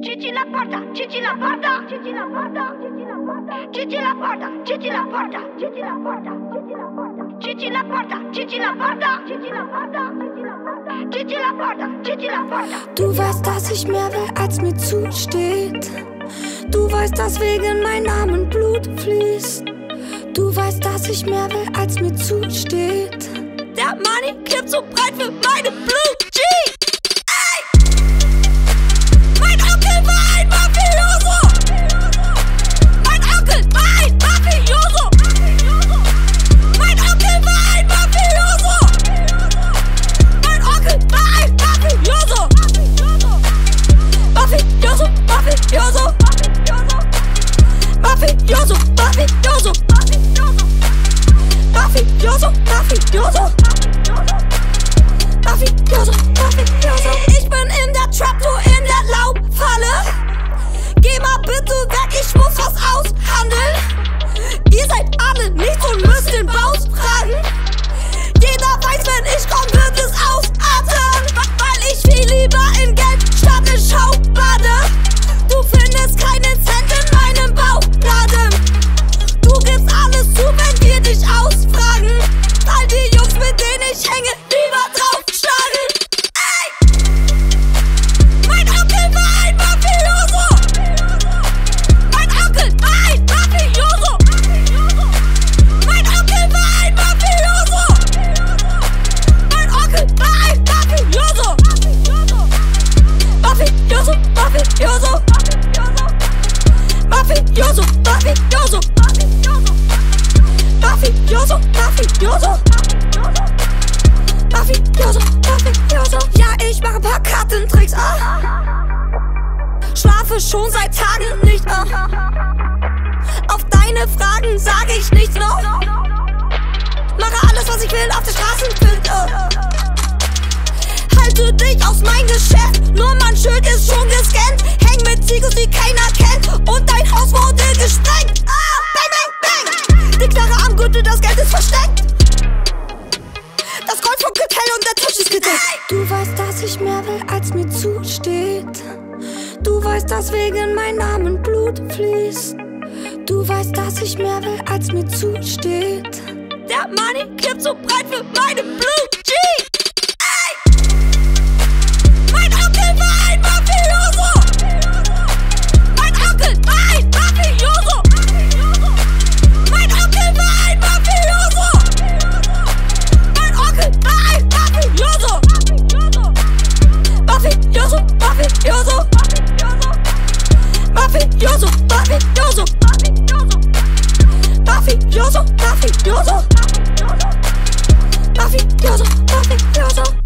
Chichi la porta, Chichi la porta, Chichi la porta, Chichi la porta, Chichi la porta, Chichi la porta, Chichi la porta, Chichi la porta, Chichi la porta, Chichi la porta, Chichi la porta. Du weißt, dass ich mehr will, als mir zusteht. Du weißt, dass wegen meinem Namen Blut fließt. Du weißt, dass ich mehr will, als mir zusteht. Der Money kippt so breit für meine Blue G. Mein Onkel war ein Mafioso. Mein Onkel war ein Mafioso. Mein Onkel war ein Mafioso. Mein Onkel war ein Mafioso. Mafioso, Mafioso. Mafioso, Mafioso. Mafioso, Mafioso. Mafioso, Mafioso. Ich bin in der Trap, du in der Laubfalle. Geh mal bitte weg, ich muss was aushandeln. Ihr seid alle nichts und müsst den Baus tragen. Jeder weiß, wenn ich komm, wird es ausatmen. Weil ich viel lieber in Geld statt in Schaubade. Du findest keinen Cent in meinem Bauladen. Du gibst alles zu, wenn wir dich ausfragen. All die Jungs, mit denen ich hänge, lieber draufschlagen. Ey! Mein Onkel war ein Mafioso. Mein Onkel war ein Mafioso. Mein Onkel war ein Mafioso. Mein Onkel war ein Mafioso. Mafioso, Mafioso. Mafioso, Mafioso. Mafioso, Mafioso. Mafioso, Mafioso. Ja, ich mache paar Kartentricks, Schlafe schon seit Tagen nicht, Auf deine Fragen sage ich nichts noch. Mache alles, was ich will, auf der Straßenbild, Halte dich aus mein Geschäft, nur mein Schild ist schon gescannt. Häng mit Zigos, die keiner kennt, und dein Haus wurde gesprengt. Bang, bang, bang. Die Knarre am Gürtel, das Geld ist versteckt. Das Gold vom Kartell und der Tisch ist gedeckt. Du weißt, dass ich mehr will, als mir zusteht. Du weißt, dass wegen meinem Namen Blut fließt. Du weißt, dass ich mehr will, als mir zusteht. Der Money kippt so breit für meine Blue G. Mein Onkel war ein Mafioso. Mein Onkel war ein Mafioso. Mein Onkel war ein Mafioso. Mein Onkel war ein Mafioso. Mafioso, Mafioso. Mafioso, Mafioso. Mafioso, Mafioso. Mafioso, Mafioso.